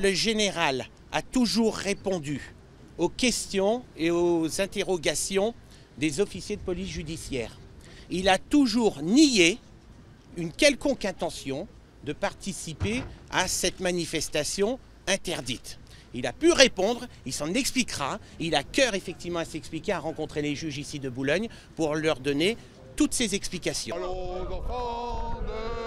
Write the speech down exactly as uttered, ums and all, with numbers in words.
le général a toujours répondu aux questions et aux interrogations des officiers de police judiciaire. Il a toujours nié une quelconque intention de participer à cette manifestation interdite. Il a pu répondre, il s'en expliquera, il a cœur effectivement à s'expliquer, à rencontrer les juges ici de Boulogne pour leur donner toutes ces explications. Allons, enfants de